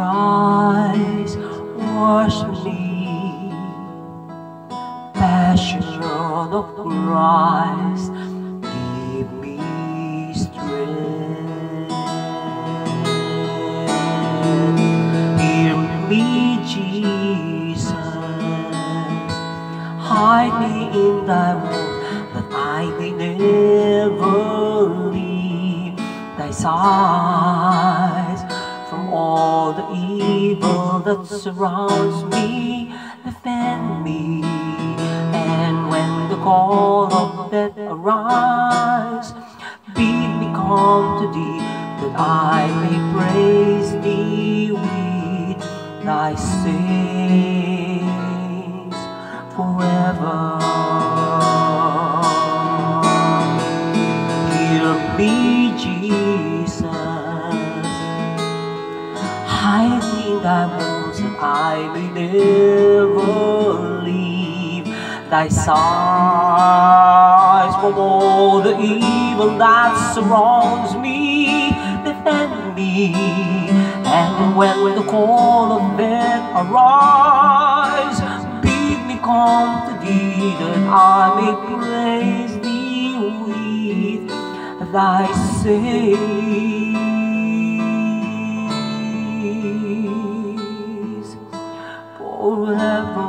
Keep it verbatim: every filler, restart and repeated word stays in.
rise, wash me. Passion of Christ, give me strength. Hear me, Jesus, hide me in thy word, that I may never leave thy sight. From all the evil that surrounds me, defend me. And when the call of death arise, bid me come to thee, that I may praise thee with thy saints forever. Hear me, Jesus, hide me in thy wounds, that I may never leave thy sight. From all the evil that surrounds me, defend me. And when the call of death arise, bid me come to thee, that I may praise thee with thy saints forever.